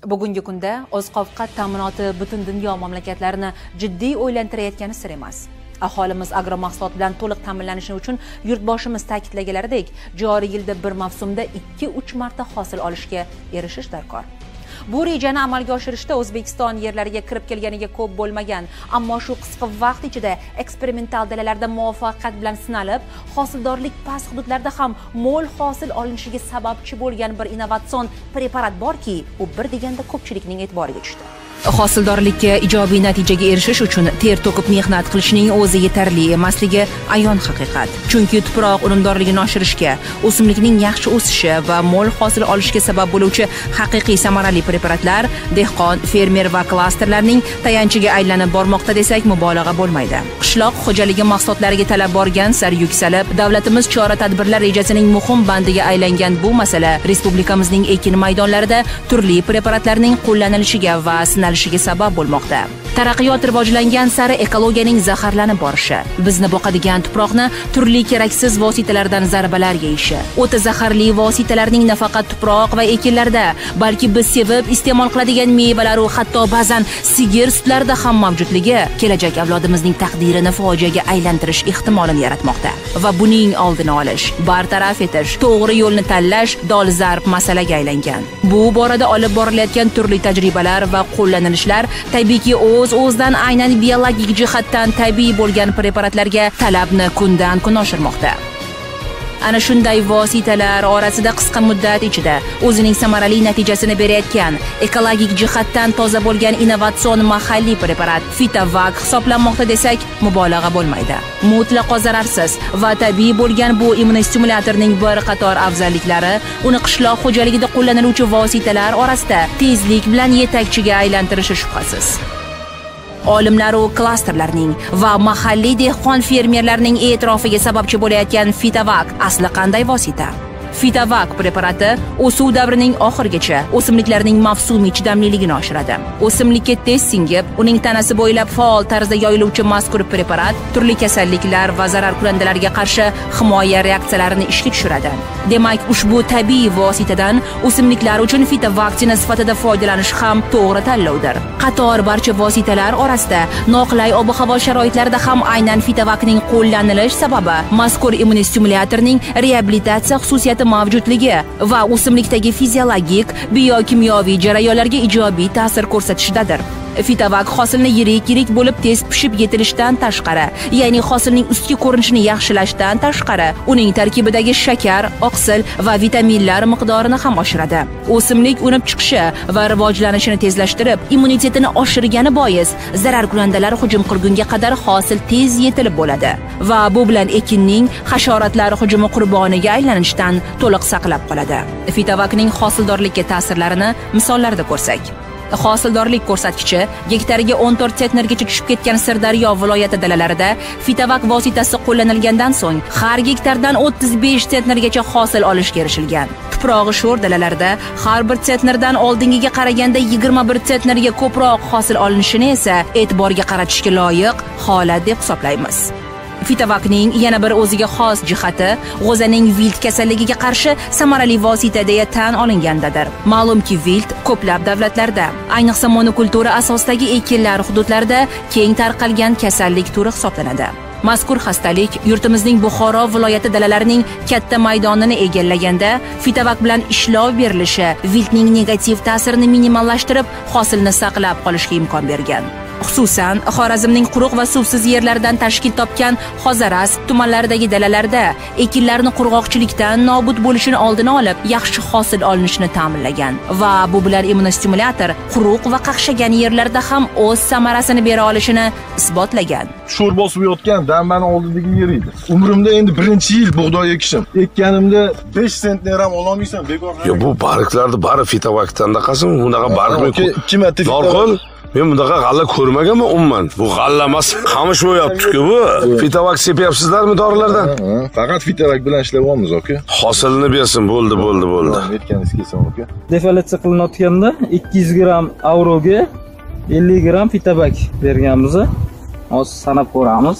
Bugungi kunda oziq-ovqat ta'minoti butun dunyo mamlakatlarini jiddiy o'ylantirayotgani sir emas. Aholimiz agromahsulot bilan to'liq ta'minlanishi uchun yurtboshimiz ta'kidlaganlaridek, joriy yilda bir mavsumda 2-3 marta hosil olishga erishish darkor. Bu rejani amalga oshirishda O'zbekiston yerlariga kirib kelganiga ko'p bo'lmagan, ammo shu qisqa vaqt ichida eksperimental dalalarda muvaffaqiyat bilan sinalib, hosildorlik past hududlarda ham mo'l hosil olinishiga sababchi bo'lgan bir innovatsion preparat borki, u bir deganda ko'pchilikning e'tiboriga tushdi. Hosildorlikka ijobiy natijaga erishish uchun ter to'kib mehnat qilishning o'zi yetarli emasligi ayon haqiqat. Chunki tuproq unumdorligini oshirishga, o'simlikning yaxshi o'sishi va mo'l hosil olishga sabab bo'luvchi haqiqiy samarali preparatlar dehqon, fermer va klasterlarning tayanchiga aylanib bormoqda desak mubolag'a bo'lmaydi. Qishloq xo'jaligi mahsulotlariga talab borgan sari yuksalib, davlatimiz chora-tadbirlar rejasining muhim bandiga aylangan bu masala respublikamizning ekin maydonlarida turli preparatlarning qo'llanilishiga va sinalishiga sabab bo'lmoqda. Taraqqiyot rivojlangan sari ekologiyaning zaharlanib borishi, bizni boqadigan tuproqni turli keraksiz vositalardan zarbalar yeyishi, o'ta zaharli vositalarning nafaqat tuproq va ekinlarda, balki biz sevib iste'mol qiladigan mevalar va hatto ba'zan sigir sutlarida ham mavjudligi kelajak avlodimizning taqdirini fojiaga aylantirish ehtimolini yaratmoqda. Va buning oldini olish, bartaraf etish, to'g'ri yo'lni tanlash dolzarb masalaga aylangan. Bu borada olib borilayotgan turli tajribalar va qo'llanilishlar tabiiyki o'z-o'zidan aynan biologik jihatdan tabiiy bo'lgan preparatlarga talabni kundan-kun oshirmoqda. Ana shunday vositalar orasida qisqa muddat ichida o'zining samarali natijasini berayotgan, ekologik jihatdan toza bo'lgan innovatsion mahalliy preparat Fitavac hisoblanmoqda desak mubolag'a bo'lmaydi. Mutlaqo zararsiz va tabiiy bo'lgan bu immunostimulyatorning bir qator afzalliklari uni qishloq xo'jaligida qo'llaniluvchi vositalar orasida tezlik bilan yetakchiga aylantirishi shubhasiz. Olimlar va klasterlarning va mahalliy dehqon fermerlarning e'tirofiga sababchi bo'layotgan Fitavac asli qanday vosita? Fitavac preparati o'suv davrining oxirigacha o'simliklarning mavsumiy chidamliligini oshiradi. O'simlikka tez singib, uning tanasi bo'ylab faol tarzda yoyiluvchi mazkur preparat turli kasalliklar va zararkunandalarga qarshi himoya reaksiyalarini ishga tushiradi. Demak, ushbu tabiiy vositadan o'simliklar uchun fitovaksina sifatida foydalanish ham to'g'ri tanlovdir. Qator barcha vositalar orasida noqulay ob-havo sharoitlarida ham aynan Fitavacning qo'llanilish sababi mazkur immunostimulyatorning reabilitatsiya xususiyati mavjudligi va o'simlikdagi fiziologik, biokimyoviy jarayonlarga ijobiy ta'sir ko'rsatishidadir. Fitavac hosilni yirik bo'lib tez pishib yetilishdan tashqari, ya'ni hosilning ustki ko'rinishini yaxshilashdan tashqari, uning tarkibidagi shakar, oqsil va vitaminlar miqdorini ham oshiradi. O'simlik unib chiqishi va rivojlanishini tezlashtirib, immunitetini oshirgani bois zararkunandalar hujum qilgunga qadar hosil tez yetilib bo'ladi va bu bilan ekinning hasharotlar hujumi qurboniga aylanishdan to'liq saqlab qoladi. Fitavacning hosildorlikka ta'sirlarini misollarda ko'rsak, hosildorlik ko'rsatkichi gektariga 14 tsentnergacha tushib ketgan Sirdaryo viloyati dalalarida Fitavac vositasi qo'llanilgandan so'ng har gektardan 35 tsentnergacha hosil olishga erishilgan. Tuprog'i sho'r dalalarda har bir tsentnerdan oldingiga qaraganda 21 tsentnerga ko'proq hosil olinishini esa e'tiborga qaratishga loyiq holat deb hisoblaymiz. Fitavacning yana bir o'ziga xos jihati g'o'zaning vilt kasalligiga qarshi samarali vosita deya tan olingandadir. Ma'lumki, vilt ko'plab davlatlarda, ayniqsa monokultura asosidagi ekinlar hududlarida keng tarqalgan kasallik turi hisoblanadi. Mazkur xastalik yurtimizning Buxoro viloyati dalalarining katta maydonini egallaganda Fitavac bilan ishlov berilishi viltning negativ ta'sirini minimallashtirib, hosilni saqlab qolishga imkon bergan. Xususan, Xorazmning quruq va suvsiz yerlaridan tashkil topgan Xozaras tumanlaridagi dalalarda ekinlarni qurg'oqchilikdan nobud bo'lishini oldini olib, yaxshi hosil olinishini ta'minlagan va bu bilan immunostimulyator quruq va qaqshagan yerlarda ham o'z samarasini bera olishini isbotlagan. Sho'r bosib yotgan dambani oldidagi yer edi. Umrimda endi birinchi yil bug'doy ekishim. Ekkanimda 5 sentner ham ololmaysan, bekor. Yo, bu bariqlarni bari Fitavacdan daqasin, bunaqa bariqni 2 marta Norqul men bunaqa g'alla ko'rmaganman umuman. Bu g'alla emas, qamish bo'yapti-ku bu. Fitavac sepyapsizlarmi dorilardan? Faqat Fitavac bilan ishlayapmiz, aka. Hosilni bersin, bo'ldi. Aytganingiz kelsin, aka. Defoliatsiya qilinayotganda 200 gram avroga 50 gram Fitavac berganmiz. Hozir sanab ko'ramiz.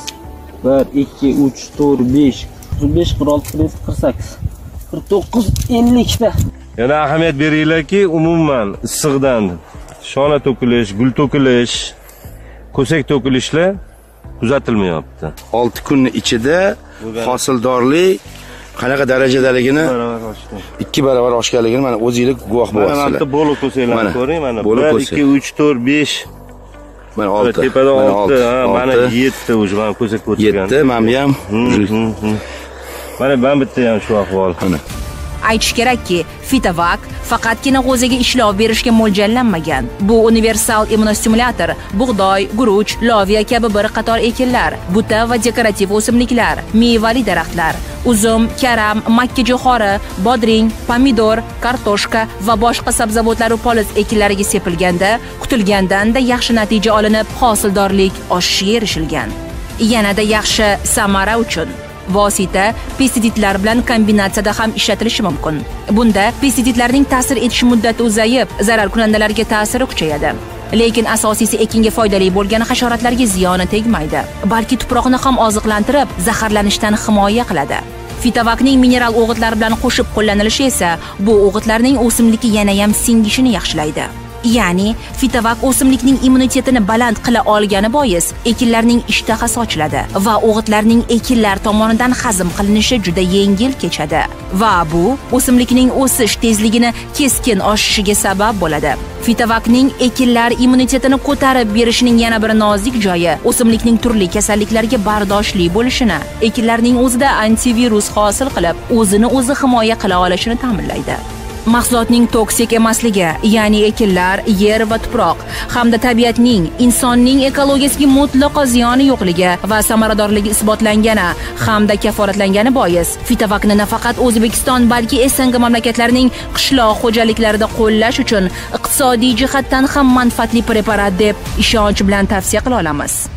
1 2 3 4 5 46 48 49 50 ta. Yana ahamiyat beringlarki, umuman issiqdan shona to'kilish, gul to'kilish, ko'sak to'kilishlar kuzatilmayapti. 6 kunning ichida hosildorlik qanaqa darajadaligini 2 barobar oshganligini mana o'zingiz guvoh bo'lasizlar. Mana bolu ko'saklarni ko'ring, mana 1 2 3 4 5 mana 6. Tepada 6, mana 7 уже mana ko'sak ko'targan. 7, mana ham. Mana bitta ham shu ahvol. Aytish kerakki, Fitavac faqatgina g'o'zaga ishlov berishga mo'ljallanmagan. Bu universal immunostimulyator bug'doy, guruch, loviya kabi bir qator ekinlar, buta va dekorativ o'simliklar, mevali daraxtlar, uzum, karam, makka jo'xori, bodring, pomidor, kartoshka va boshqa sabzavotlar va poliz ekinlariga sepilganda kutilgandan-da yaxshi natija olinib, hosildorlik oshishiga erishilgan. Yanada yaxshi samara uchun vosita pestitsidlar bilan kombinatsiyada ham ishlatilishi mumkin. Bunda pestitsidlarning ta'sir etish muddati uzayib, zararkunandalarga ta'siri kuchayadi. Lekin asosiysi ekinga foydali bo'lgan hasharotlarga ziyoni tegmaydi, balki tuproqni ham oziqlantirib, zaharlanishdan himoya qiladi. Fitavacning mineral o'g'itlar bilan qo'shib qo'llanilishi esa bu o'g'itlarning o'simlikka yana ham singishini yaxshilaydi. Ya'ni Fitavac o'simlikning immunitetini baland qila olgani bois ekinlarning ishtahasi ochiladi va o'g'itlarning ekinlar tomonidan hazm qilinishi juda yengil kechadi va bu o'simlikning o'sish tezligini keskin oshishiga sabab bo'ladi. Fitavacning ekinlar immunitetini ko'tarib berishining yana bir nozik joyi o'simlikning turli kasalliklarga bardoshli bo'lishini, ekinlarning o'zida antivirus hosil qilib, o'zini o'zi himoya qila olishini ta'minlaydi. Mahsulotning toksik emasligi, ya'ni ekinlar, yer va tuproq hamda tabiatning, insonning ekologiyasiga mutlaqo ziyoni yo'qligi va samaradorligi isbotlangani hamda kafolatlangani bois Fitavacni nafaqat O'zbekiston, balki SNG mamlakatlarining qishloq xo'jaliklarida qo'llash uchun iqtisodiy jihatdan ham manfaatli preparat deb ishonch bilan tavsiya qila olamiz.